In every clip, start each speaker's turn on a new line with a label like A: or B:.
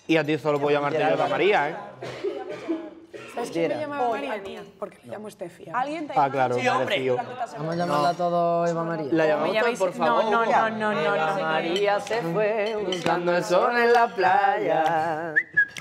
A: Y a ti solo puedo llamarte yo Eva María, ¿eh?
B: ¿Sabes quién me llama Eva María? Mía, porque le llamo Steffi. ¿Alguien te
A: Ah, claro,
C: Sí, hombre.
D: Vamos a llamarla a todos Eva María.
A: La llamamos todos, por favor.
B: No.
D: Eva María se fue buscando el sol en la playa.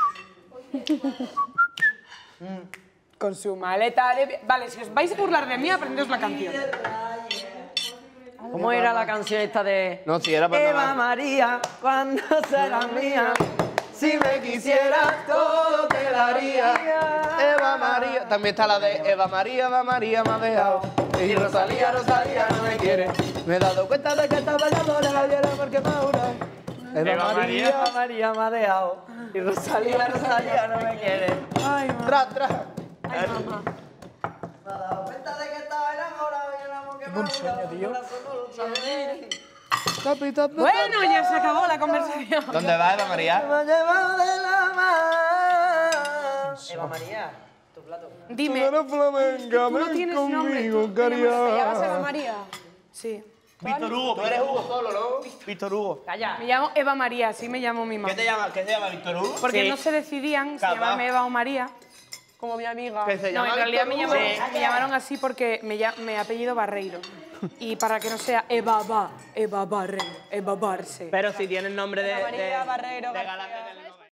B: Con su maleta de... Vale, si os vais a burlar de mí, aprendeos la canción.
D: ¿Cómo era la canción esta de
A: No, si era para
D: Eva
A: nada.
D: María, ¿cuándo serás mía? Si me quisieras todo te daría.
A: Eva María. También está la de Eva María me ha dejado. Y Rosalía no me quiere. Me he dado cuenta de que estaba bailando la gallera porque me jura.
D: Eva María me ha dejado. Y Rosalía no me quiere.
B: Ay, mamá.
A: Tras.
B: Ay, mamá.
D: Me ha dado cuenta de que estaba enamorado y el amor que me ha jurado, mi corazón no lo sabe.
B: Bueno, ya se acabó la conversación.
A: ¿Dónde va Eva María?
D: Me ha llevado de la mano. Eva María, tu plato.
B: Dime,
A: flamenca,
B: tú no tienes nombre. ¿Tú te llamas Eva María? Sí.
C: Víctor Hugo.
A: Tú eres Hugo solo, ¿no?
C: Víctor Hugo.
D: Calla.
B: Me llamo Eva María, así me llamo mi mamá.
C: ¿Qué te llama Víctor Hugo?
B: Porque
C: Sí.
B: no se decidían si
C: Capaz.
B: llamarme Eva o María, como mi amiga.
A: Que se
B: No,
A: llama
B: en realidad
A: Víctor Hugo.
B: me llamaron así porque me apellido Barreiro. Y para que no sea Eva Barreiro, Eva Barce.
D: Pero si tienes nombre de...
B: María Barreiro
C: de
B: García.
C: galán de